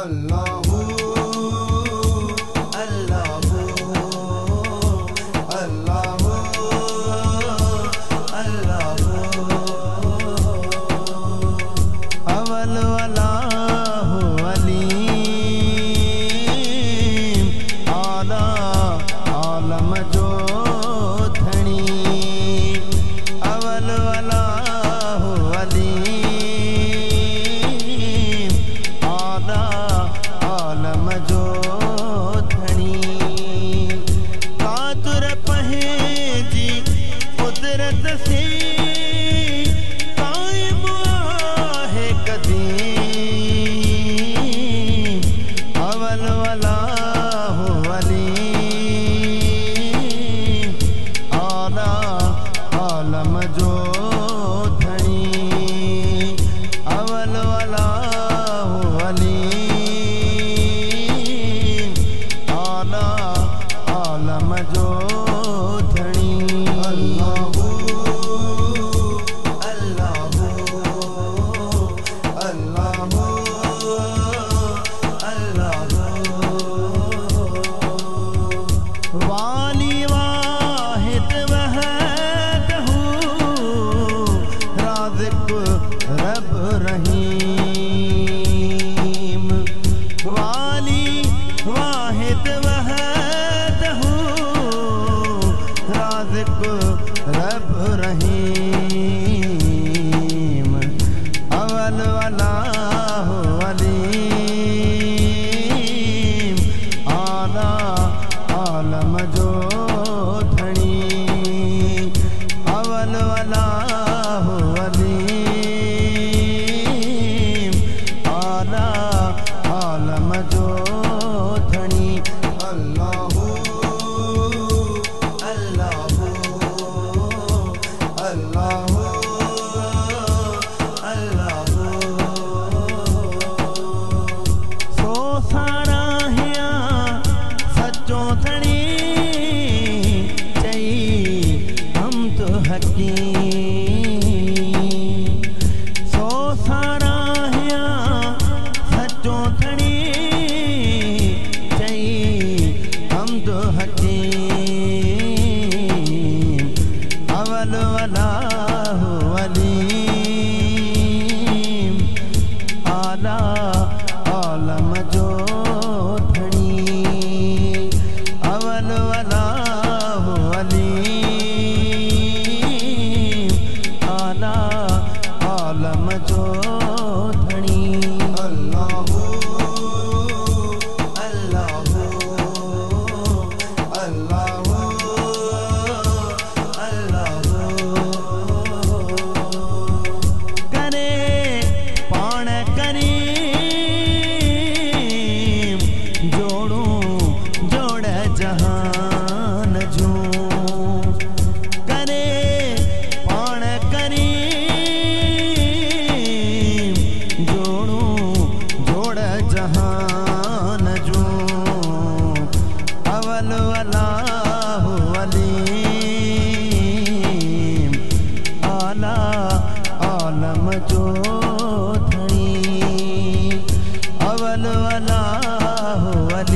अल्लाहू अल्लाहू अल्लाहू अल्लाहू अवल वलाहु अलीम आला आलम जो धनी अवल वलाहु अलीम आला आलम जो धनी कातुर पहेजी कुदरत से कायम आहे कदीम अवल वलाहु अलीम आला आलम जो धनी अवल वलाहु अलीम आला आलम जो धनी अल्लाहू अल्लाहू अल्लाहू अल्लाहू वाली वाहिद वहदहू राज़िक़ रब रहीम वाली वाहिद वहदहू राज़िक़ रब रहीम अवल वलाहु अलीम आला आलम जो धनी अवल वलाहु अलीम आला आलम जो धनी अल्लाहू अल्लाहू अल्लाहू अल्लाहू सो सारा हिया सच्चो धनी चई हम तो हकीम सो सारा हिया सच्चो धनी चई हम तो हकीम अवल वलाहु अलीम आला आलम जो धनी अवल वलाहु अलीम आला आलम जो धनी अल्लाहू अल्लाहू अल्लाहू अल्लाहू करे पाण करीम जोड़ू जोड़ जहान जू करे पाण करीम जोड़ू जोड़ जहान जू अवल वलाहु अलीम आला आलम जो धनी अवल वलाहु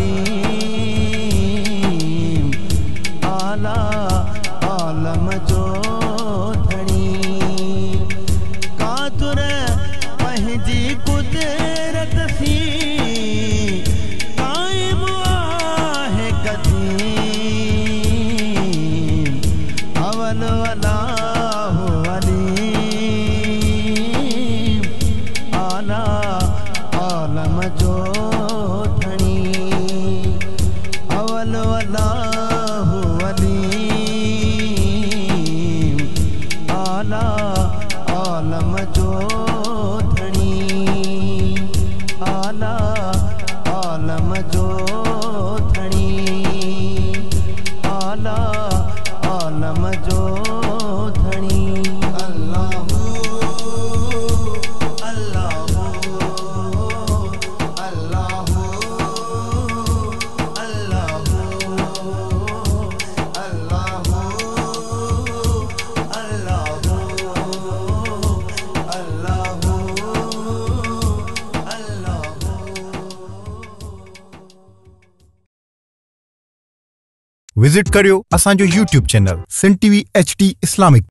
अलीम आला आलम जो धनी कातुर पंहिंजी कुदरत सी कायम आहे कदीम अवल वलाहु अलीम आला आलम जो धनी अवल वलाहु अलीम आला आलम जो धनी आला आलम जो धनी आला आलम जो धनी अल्लाहू अल्लाहू अल्लाहू अल्लाहू अल्लाहू अल्लाहू अल्लाहू अल्लाहू विज़िट करियो असांजो YouTube चैनल सिन TV HD इस्लामिक।